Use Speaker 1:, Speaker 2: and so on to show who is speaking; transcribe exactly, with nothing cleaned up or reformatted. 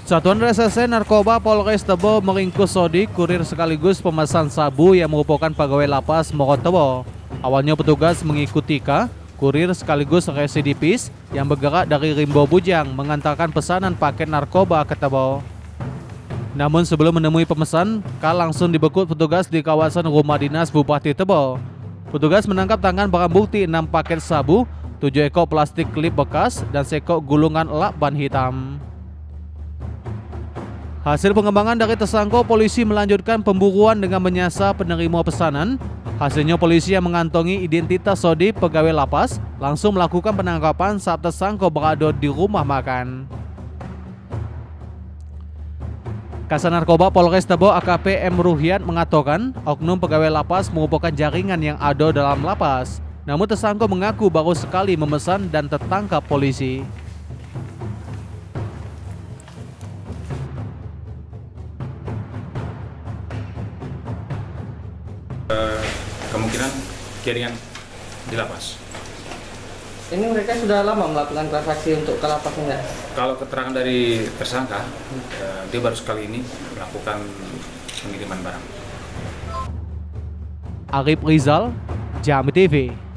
Speaker 1: Satuan Reserse Narkoba Polres Tebo meringkus Sodik, kurir sekaligus pemesan sabu yang merupakan pegawai lapas Morotobo. Awalnya petugas mengikuti K, kurir sekaligus residipis yang bergerak dari Rimbo Bujang mengantarkan pesanan paket narkoba ke Tebo. Namun sebelum menemui pemesan, K langsung dibekuk petugas di kawasan rumah dinas Bupati Tebo. Petugas menangkap tangan barang bukti enam paket sabu, tujuh ekor plastik klip bekas, dan sekok gulungan lakban hitam. Hasil pengembangan dari tersangka, polisi melanjutkan pemburuan dengan menyasar penerima pesanan. Hasilnya polisi yang mengantongi identitas Sodik, pegawai lapas, langsung melakukan penangkapan saat tersangka berada di rumah makan. Kasat Narkoba Polres Tebo A K P M Ruhiat mengatakan oknum pegawai lapas merupakan jaringan yang ada dalam lapas. Namun tersangka mengaku baru sekali memesan dan tertangkap polisi.
Speaker 2: Kemungkinan jaringan di lapas.
Speaker 3: Ini mereka sudah lama melakukan transaksi untuk ke lapas enggak?
Speaker 2: Kalau keterangan dari tersangka, eh, dia baru sekali ini melakukan pengiriman barang.
Speaker 1: Arif Rizal, Jambi T V.